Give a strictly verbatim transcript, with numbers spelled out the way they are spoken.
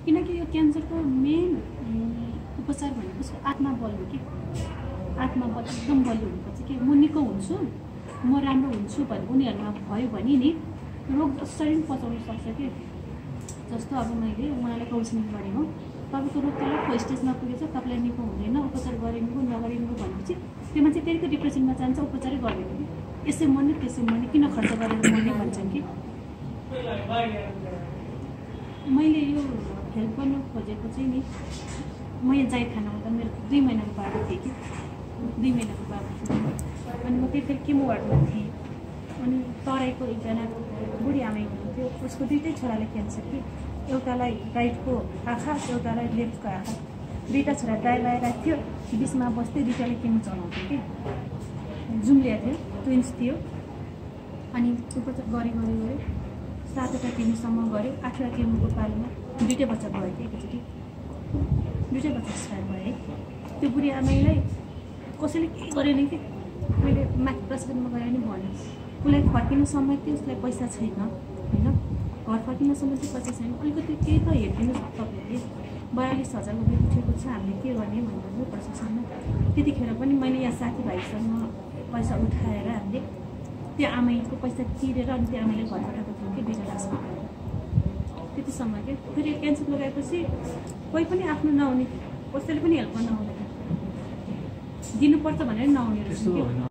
किनकि यो क्यान्सरको मेन उपचार भनेको उसको आत्मा बल हो कि आत्मा बल एकदम बलियो हुनुपर्छ कि म निको हुन्छु म राम्रो हुन्छु भन्ने उनीहरूमा भयो भने नि रोग जसरी पनि पचाउन सक्छ कि जस्तो अब मैले उहाँलाई काउन्सिलिङ गरेँ हो तपाईँको रोग तलको स्टेजमा पुगेछ तपाईँलाई निको हुँदैन उपचार गरिनु नगरिनु भनेपछि त्यो मान्छे फेरिको डिप्रेसनमा जान्छ उपचारै गर्दैन कि यसै मर्ने त्यसै मर्ने किन खर्च गरेर मर्ने भन्छन् कि मैले यो हेल्प गर्नु खोजेको चाहिँ नि म यहाँ जाई खाना हुँदा मेरो दुई महिनाको बाबु थिएँ कि दुई महिनाको बाबु थिएँ अनि म त्यतिखेर केमो वार्डमा थिएँ अनि तराईको एकजना बुढी आमै हुनुहुन्थ्यो उसको दुइटै छोराले क्यान्सर कि एउटालाई राइटको आँखा एउटालाई लेफ्टको आँखा दुईवटा छोरा ड्राइभ आइरहेको थियो बिचमा बस्दै दुईवटाले केमो चलाउँथ्यो कि जुम्लिया थियो ट्विन्स थियो अनि उपचार गरे गरे गऱ्यो सातवटा केमोसम्म गऱ्यो आठवटा केमोको पालीमा दुइटै बच्चा भयो कि एकचोटि दुइटै बच्चा स्टार्ट भयो त्यो बुढी आमैलाई कसैले के गरेन कि मैले माथि प्रसन्नमा गएर नि भने उसलाई फर्किनु समय थियो उसलाई पैसा छैन होइन घर फर्किनु समय चाहिँ पैसा छैन अलिकति केही त हेरिदिनु तपाईँहरूले बयालिस हजार रुपियाँ उठेको छ हामीले के गर्ने भन्नु प्रशासनमा त्यतिखेर पनि मैले यहाँ साथीभाइसँग पैसा उठाएर हामीले त्यो आमैको पैसा तिरेर अनि त्यो आमैले घर पठाएको थियो कि दुईवटा लासमा त्यतिसम्म के फेरि क्यान्सर लगाएपछि कोही पनि आफ्नो नहुने कसैले पनि हेल्प गर्न नहुँदैन दिनुपर्छ भनेर नहुने रहेछ